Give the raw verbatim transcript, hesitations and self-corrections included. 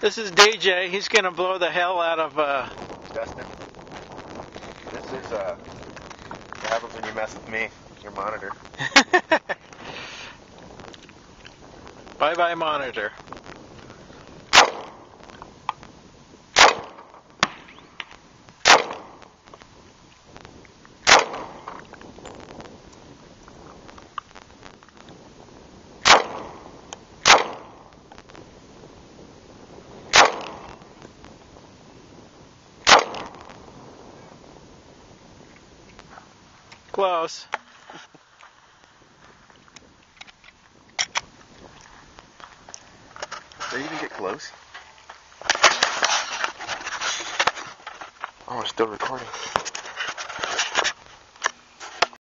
This is D J. He's gonna blow the hell out of uh Dustin. This is uh what happens when you mess with me, your monitor. Bye bye monitor. Close. Did you even get close? Oh, we're still recording.